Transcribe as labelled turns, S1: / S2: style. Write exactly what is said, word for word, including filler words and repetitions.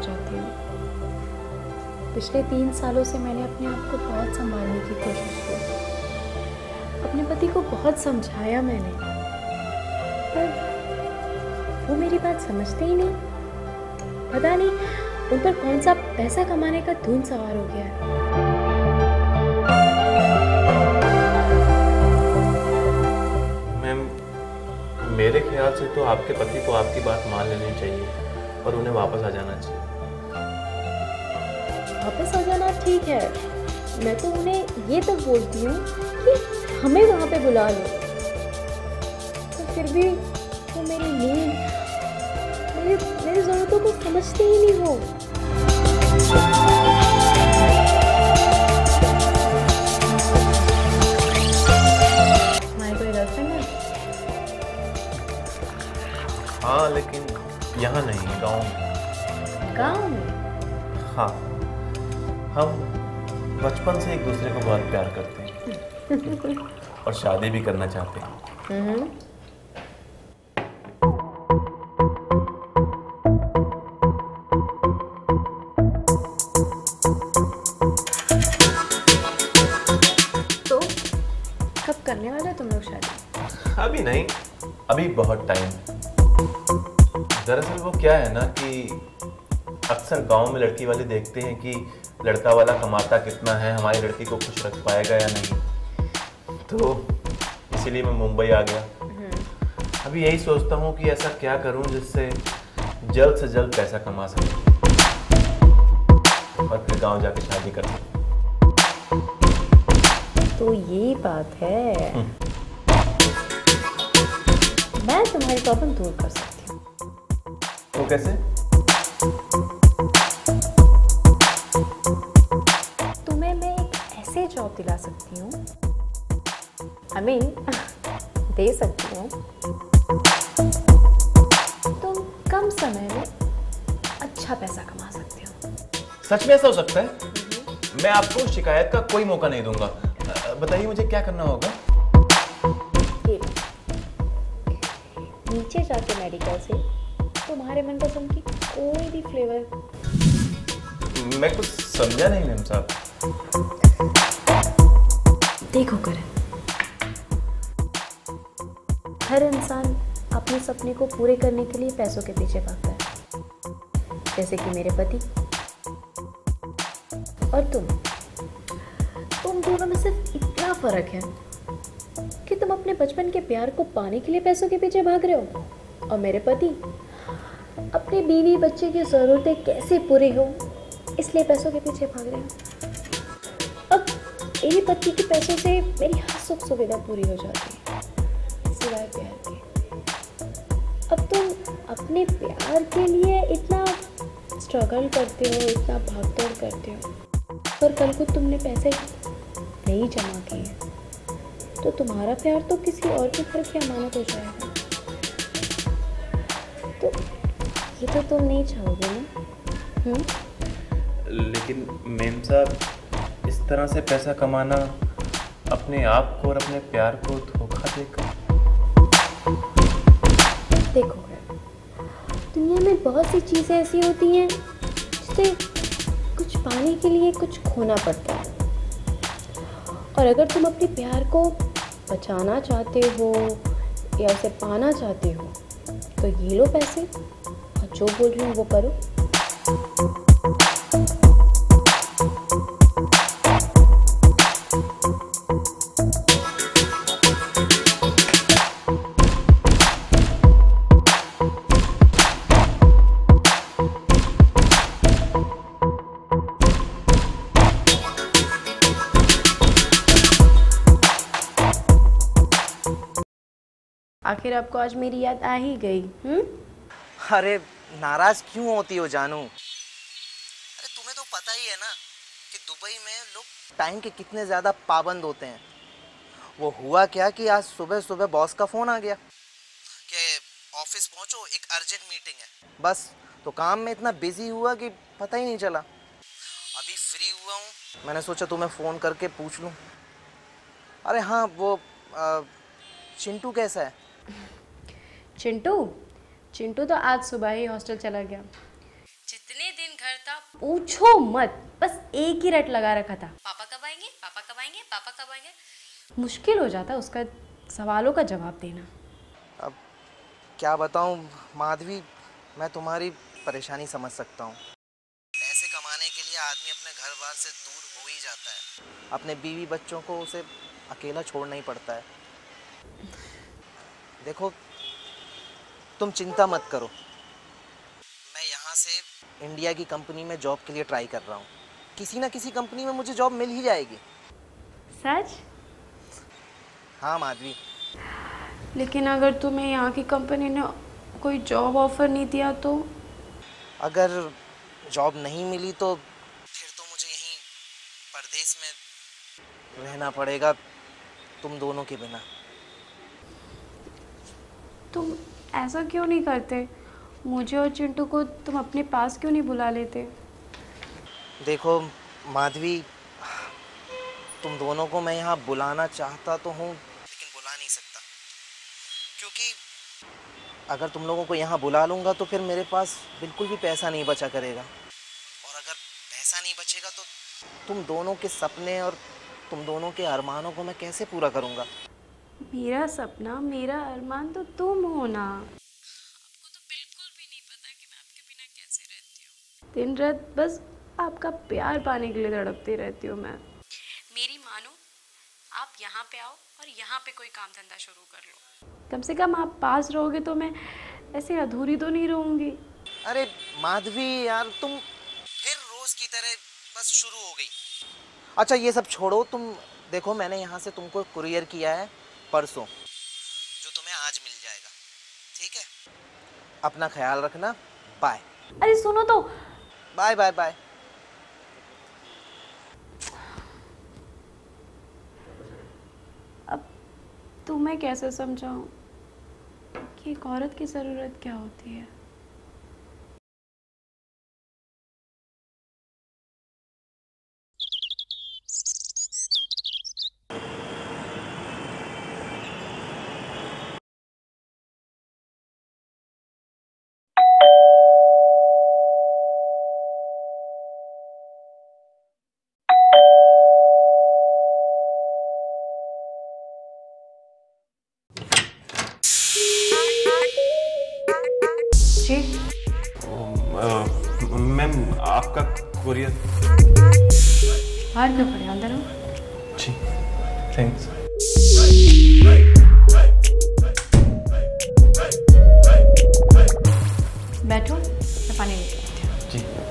S1: चाहती हूँ। पिछले तीन सालों से मैंने अपने आप को बहुत संभालने की कोशिश की, अपने पति को बहुत समझाया मैंने, पर वो मेरी बात समझते ही नहीं। पता नहीं उन पर कौन सा पैसा कमाने का धुन सवार हो गया है।
S2: मैम, मेरे ख्याल से तो आपके पति को आपकी बात मान लेनी चाहिए और उन्हें वापस आ जाना चाहिए।
S1: वापस आ जाना ठीक है, मैं तो उन्हें ये तक बोलती हूँ कि हमें वहाँ पे बुला लो, तो फिर भी वो मेरी नीड, मेरी मेरी ज़रूरतों को समझते ही नहीं हो। तुम्हारी कोई गर्लफ्रेंड है?
S2: हाँ, लेकिन यहाँ नहीं, गाँव में।
S1: गाँव में?
S2: हाँ, हम बचपन से एक दूसरे को बहुत प्यार करते हैं और शादी भी करना चाहते हैं।
S1: तो कब करने वाले तुम लोग शादी?
S2: अभी नहीं, अभी बहुत टाइम। दरअसल वो क्या है ना कि अक्सर गांव में लड़की वाले देखते हैं कि लड़का वाला कमाता कितना है, हमारी लड़की को खुश रख पाएगा या नहीं, तो इसीलिए मैं मुंबई आ गया। अभी यही सोचता हूँ कि ऐसा क्या करूँ जिससे जल्द से जल्द पैसा कमा सकूँ और फिर गांव जाके शादी कर सकूँ।
S1: तो ये बात है, मैं तुम्हारी प्रॉब्लम दूर कर सकती हूँ।
S2: तो कैसे?
S1: तुम्हें मैं एक ऐसे जॉब दिला सकती हूँ, आई मीन दे सकती हूँ, तुम कम समय में अच्छा पैसा कमा सकते हो।
S2: सच में ऐसा हो सकता है? मैं आपको शिकायत का कोई मौका नहीं दूंगा। बताइए मुझे क्या करना होगा?
S1: ये नीचे जाके मेडिकल से तुम्हारे मनपसंद की कोई भी फ्लेवर।
S2: मैं कुछ समझा नहीं मैम साहब।
S1: देखो करण, हर इंसान अपने सपने को पूरे करने के लिए पैसों के पीछे भागता है, जैसे कि मेरे पति और तुम। तुम दोनों में सिर्फ इतना फर्क है कि तुम अपने बचपन के प्यार को पाने के लिए पैसों के पीछे भाग रहे हो, और मेरे पति अपने बीवी बच्चे की जरूरतें कैसे पूरी हो इसलिए पैसों के पीछे भाग रहे हैं। अब मेरे पति के पैसों से मेरी हर सुख सुविधा पूरी हो जाती है सिवाय प्यार के। अब तुम अपने प्यार के लिए इतना स्ट्रगल करते हो, इतना भागदौड़ करते हो, पर कल को तुमने पैसे नहीं जमा किए तो तुम्हारा प्यार तो किसी और के घर की अमानत हो जाएगा। तो ये तो तुम नहीं चाहोगे ना? हम्म?
S2: लेकिन मैम साहब, इस तरह से पैसा कमाना अपने आप को और अपने प्यार को धोखा देकर।
S1: देखो, दुनिया में बहुत सी चीज़ें ऐसी होती हैं जिसे कुछ पाने के लिए कुछ खोना पड़ता है, और अगर तुम अपने प्यार को बचाना चाहते हो या उसे पाना चाहते हो तो ये लो पैसे और जो बोल रही हूँ वो करो। आखिर आपको आज मेरी याद आ ही गई। हम्म?
S3: अरे नाराज क्यों होती हो जानू? अरे तुम्हें तो पता ही है ना कि दुबई में लोग टाइम के कितने ज़्यादा पाबंद होते हैं। वो हुआ क्या कि आज सुबह सुबह बॉस का फ़ोन आ गया कि ऑफिस पहुंचो, एक अर्जेंट मीटिंग है। बस तो काम में इतना बिजी हुआ कि पता ही नहीं चला। अभी फ्री हुआ हूँ, मैंने सोचा तुम्हें फ़ोन करके पूछ लूँ। अरे हाँ, वो आ, चिंटू कैसा है?
S1: चिंटू चिंटू तो आज सुबह ही हॉस्टल चला गया। जितने दिन पूछो मत, बस एक ही रट लगा रखा था, पापा कब आएंगे, पापा कब आएंगे, पापा कब आएंगे। मुश्किल हो जाता उसका सवालों का जवाब देना।
S3: अब क्या बताऊं माधवी, मैं तुम्हारी परेशानी समझ सकता हूँ। पैसे कमाने के लिए आदमी अपने घर बार से दूर हो ही जाता है, अपने बीवी बच्चों को उसे अकेला छोड़ना ही पड़ता है। देखो तुम चिंता मत करो, मैं यहाँ से इंडिया की कंपनी में जॉब के लिए ट्राई कर रहा हूँ, किसी ना किसी कंपनी में मुझे जॉब मिल ही जाएगी।
S1: सच?
S3: हाँ माधवी।
S1: लेकिन अगर तुम्हें यहाँ की कंपनी ने कोई जॉब ऑफर नहीं दिया तो?
S3: अगर जॉब नहीं मिली तो फिर तो मुझे यहीं परदेश में रहना पड़ेगा, तुम दोनों के बिना।
S1: तुम ऐसा क्यों नहीं करते, मुझे और चिंटू को तुम अपने पास क्यों नहीं बुला लेते?
S3: देखो माधवी, तुम दोनों को मैं यहाँ बुलाना चाहता तो हूँ लेकिन बुला नहीं सकता, क्योंकि अगर तुम लोगों को यहाँ बुला लूँगा तो फिर मेरे पास बिल्कुल भी पैसा नहीं बचा करेगा, और अगर पैसा नहीं बचेगा तो तुम दोनों के सपने और तुम दोनों के अरमानों को मैं कैसे पूरा करूँगा।
S1: मेरा सपना, मेरा अरमान तो तुम हो ना। आपको तो बिल्कुल भी नहीं पता कि मैं आपके बिना कैसे रहती हूँ। दिन रात बस आपका प्यार पाने के लिए तड़पती रहती हूँ मैं। मेरी मानो, आप यहाँ पे आओ और यहाँ पे कोई काम धंधा शुरू कर लो। कम से कम आप पास रहोगे तो मैं ऐसे अधूरी तो नहीं रहूँगी।
S3: अरे माधवी यार, तुम फिर रोज की तरह बस शुरू हो गई। अच्छा ये सब छोड़ो, तुम देखो मैंने यहाँ से तुमको कुरियर किया है परसों, जो तुम्हें आज मिल जाएगा, ठीक है? अपना ख्याल रखना, बाय।
S1: अरे सुनो तो।
S3: Bye bye bye.
S1: अब तुम्हें कैसे समझाऊं कि एक औरत की ज़रूरत क्या होती है।
S2: मैम आपका कुरियर।
S1: बाहर क्यों पड़े, अंदर हो।
S2: जी थैंक्स।
S1: बैठो, मैं पानी लेके आती हूँ।
S2: जी।